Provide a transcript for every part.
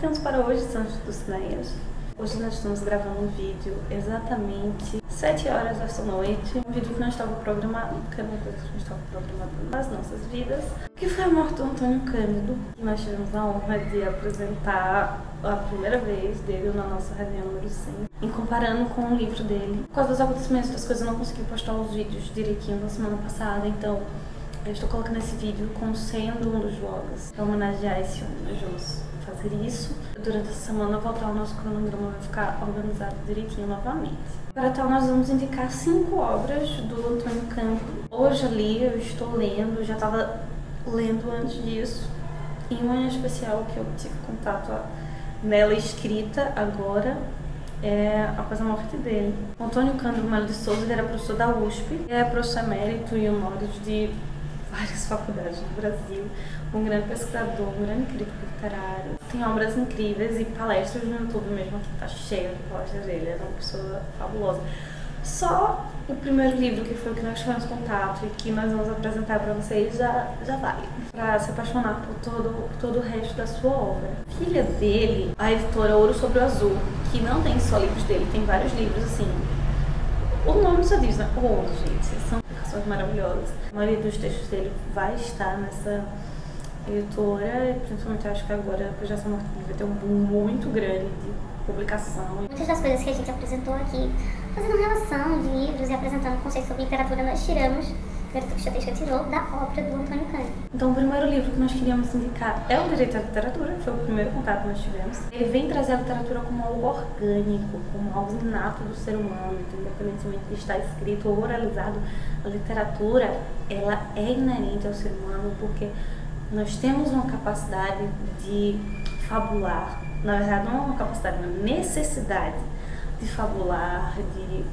temos para hoje, Santos dos Cinéias. Hoje nós estamos gravando um vídeo exatamente 7 horas desta noite. Um vídeo que não estava programado, porque é uma coisa que não estava programada nas nossas vidas. Que foi a morte do Antônio Cândido. E nós tivemos a honra de apresentar a primeira vez dele na nossa reunião número 100. E comparando com o livro dele. Por causa dos acontecimentos das coisas, eu não consegui postar os vídeos direitinho na semana passada, então eu estou colocando esse vídeo como sendo um dos vlogs para homenagear esse homem. Nós vamos fazer isso. Durante essa semana voltar o nosso cronograma vai ficar organizado direitinho novamente. Para tal, nós vamos indicar 5 obras do Antônio Cândido. Hoje ali eu estou lendo, já estava lendo antes disso, e uma em especial que eu tive contato nela escrita agora, após a morte dele. O Antônio Cândido Melo de Souza, ele era professor da USP, é professor emérito e honoris de várias faculdades do Brasil, um grande pesquisador, um grande crítico literário. Tem obras incríveis e palestras no YouTube mesmo, que tá cheio de palestras dele, é uma pessoa fabulosa. Só o primeiro livro, que foi o que nós tivemos contato e que nós vamos apresentar para vocês, já vale para se apaixonar por todo o resto da sua obra. Filha dele, a editora Ouro sobre o Azul, que não tem só livros dele, tem vários livros assim. O nome só diz, né? Ouro, gente, são publicações maravilhosas. A maioria dos textos dele vai estar nessa editora, principalmente acho que agora, depois dessa morte, vai ter um boom muito grande de publicação. Muitas das coisas que a gente apresentou aqui, fazendo relação de livros e apresentando conceitos sobre literatura, nós tiramos, a Xadesca tirou da obra do Antônio Cândido. Então o primeiro livro que nós queríamos indicar é O Direito à Literatura, que foi o primeiro contato que nós tivemos. Ele vem trazer a literatura como algo orgânico, como algo inato do ser humano, independentemente de estar escrito ou oralizado. A literatura, ela é inerente ao ser humano porque nós temos uma capacidade de fabular, na verdade não é uma capacidade, é uma necessidade de fabular, de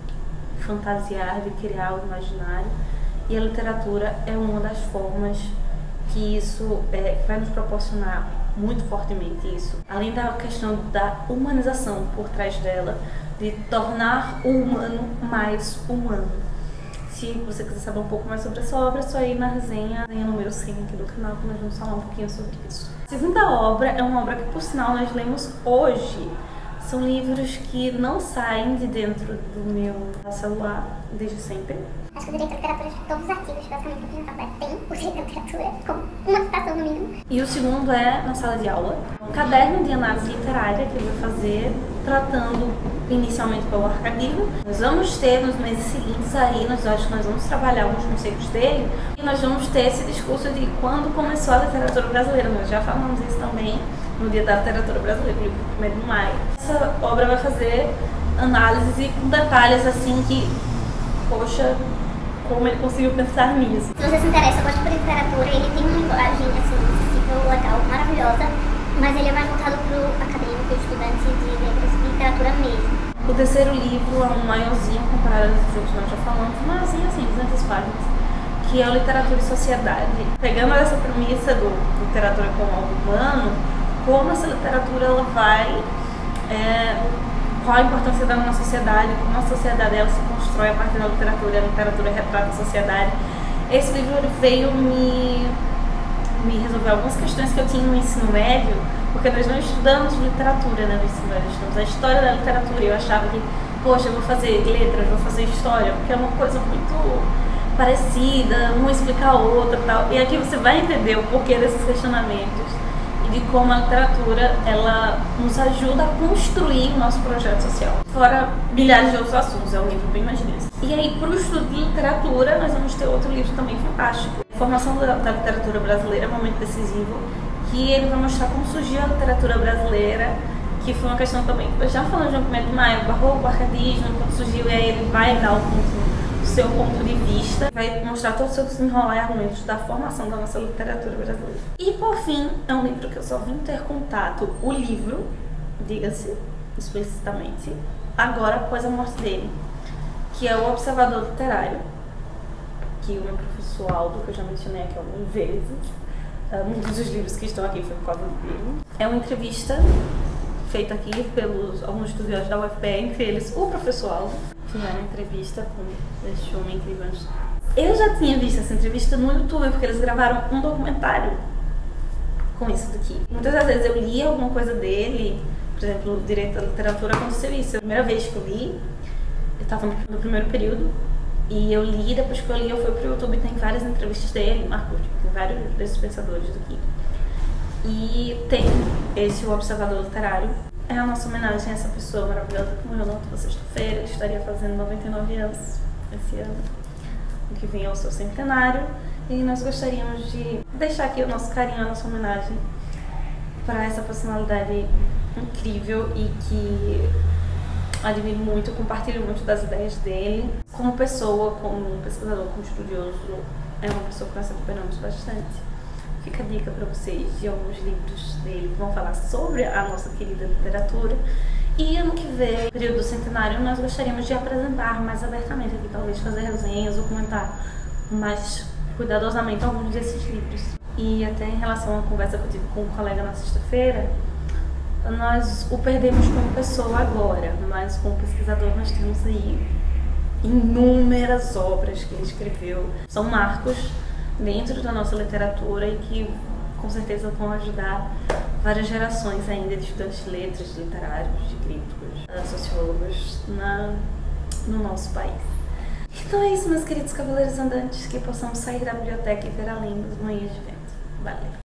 fantasiar, de criar algo imaginário. E a literatura é uma das formas que isso vai nos proporcionar muito fortemente isso. Além da questão da humanização por trás dela, de tornar o humano mais humano. Se você quiser saber um pouco mais sobre essa obra, é só ir na resenha número 100 aqui do canal, que nós vamos falar um pouquinho sobre isso. A segunda obra é uma obra que, por sinal, nós lemos hoje. São livros que não saem de dentro do meu celular desde sempre. Acho que o direito à literatura, de todos os artigos, basicamente, que a gente tem o direito à literatura, como uma citação no mínimo. E o segundo é na sala de aula. Um caderno de análise literária que ele vai fazer, tratando inicialmente pelo arcadismo. Nós vamos ter nos meses seguintes aí, nós acho que nós vamos trabalhar alguns conceitos dele, e nós vamos ter esse discurso de quando começou a literatura brasileira. Nós já falamos isso também no Dia da Literatura Brasileira, livro 1º de maio. Essa obra vai fazer análises e com detalhes assim que, poxa, como ele conseguiu pensar nisso. Se você se interessa, gosta por literatura, ele tem uma linguagem assim, acessível, legal, maravilhosa, mas ele é mais voltado para o acadêmico e estudante de letras e literatura mesmo. O terceiro livro é um maiorzinho comparado aos outros que nós já falamos, maiorzinho assim, 200 páginas, que é o Literatura e Sociedade. Pegando essa premissa do literatura como algo humano, como essa literatura ela vai, qual a importância dela na sociedade, como a sociedade ela se constrói a partir da literatura, a literatura retrata a sociedade. Esse livro ele veio me resolver algumas questões que eu tinha no ensino médio, porque nós não estudamos literatura, né, no ensino médio, estudamos a história da literatura, e eu achava que, poxa, eu vou fazer letras, vou fazer história, porque é uma coisa muito parecida, uma explica a outra e tal, e aqui você vai entender o porquê desses questionamentos e de como a literatura ela nos ajuda a construir o nosso projeto social. Fora milhares de outros assuntos, é um livro bem mais denso. E aí, para o estudo de literatura, nós vamos ter outro livro também fantástico. Formação da literatura brasileira, momento decisivo, que ele vai mostrar como surgiu a literatura brasileira, que foi uma questão também que eu já falando de 1º de maio, o barroco, o arcadismo, como surgiu, e aí ele vai dar o seu ponto de vista, vai mostrar todo o seu desenrolar e argumentos da formação da nossa literatura brasileira. E por fim, é um livro que eu só vim ter contato, o livro, diga-se explicitamente, agora após a morte dele, que é o Observador Literário, que o meu professor Aldo, que eu já mencionei aqui algumas vezes, muitos dos livros que estão aqui foi por causa dele. É uma entrevista feita aqui pelos alguns estudiosos da UFPE, entre eles o professor Aldo, fizeram uma entrevista com este homem incrível. Eu já tinha visto essa entrevista no YouTube, porque eles gravaram um documentário com isso daqui. Muitas das vezes eu li alguma coisa dele, por exemplo, Direito à Literatura, aconteceu isso. A primeira vez que eu li, eu estava no primeiro período, e eu li, depois que eu li, eu fui pro YouTube, tem várias entrevistas dele, Marco, tem vários desses pensadores daqui. E tem esse O Observador Literário, é a nossa homenagem a essa pessoa maravilhosa que morreu na última sexta-feira, estaria fazendo 99 anos esse ano, o que vem ao seu centenário, e nós gostaríamos de deixar aqui o nosso carinho, a nossa homenagem para essa personalidade incrível e que admiro muito, compartilho muito das ideias dele. Como pessoa, como pesquisador, como estudioso, é uma pessoa que nós acompanhamos bastante. Fica a dica para vocês de alguns livros dele que vão falar sobre a nossa querida literatura. E ano que vem, período do centenário, nós gostaríamos de apresentar mais abertamente aqui, talvez fazer resenhas ou comentar mais cuidadosamente alguns desses livros. E até em relação à conversa que eu tive com um colega na sexta-feira, nós o perdemos como pessoa agora, mas como pesquisador nós temos aí inúmeras obras que ele escreveu. São marcos dentro da nossa literatura e que com certeza vão ajudar várias gerações ainda de estudantes de letras, de literários, de críticos, sociólogos no nosso país. Então é isso, meus queridos cavaleiros andantes, que possamos sair da biblioteca e ver além das manhãs de vento. Valeu!